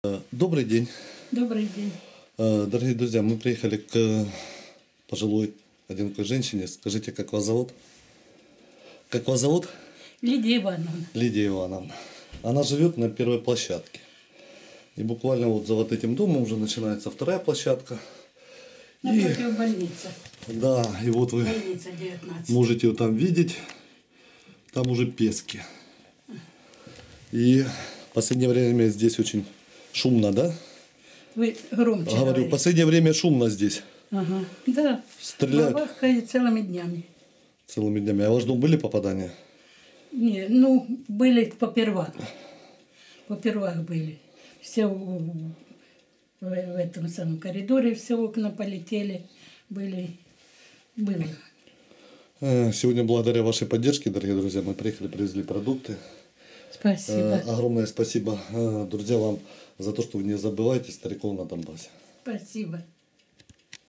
Добрый день. Добрый день. Дорогие друзья, мы приехали к пожилой одинокой женщине. Скажите, как вас зовут? Как вас зовут? Лидия Ивановна. Лидия Ивановна. Она живет на первой площадке. И буквально вот за вот этим домом уже начинается вторая площадка. Напротив больницы. Да, и вот вы Больница 19. можете ее там видеть. Там уже пески. И в последнее время здесь очень шумно, да? Вы громче Говорю, в говорите. последнее время шумно здесь. Ага. Да. Стреляют Бабахает целыми днями. целыми днями. А в ваш дом были попадания? Не, ну, были попервах. Попервах были. Все в этом самом коридоре, все окна полетели. Было. Сегодня благодаря вашей поддержке, дорогие друзья, мы приехали, привезли продукты. Спасибо. Огромное спасибо, друзья, вам за то, что вы не забываете стариков на Донбассе. Спасибо.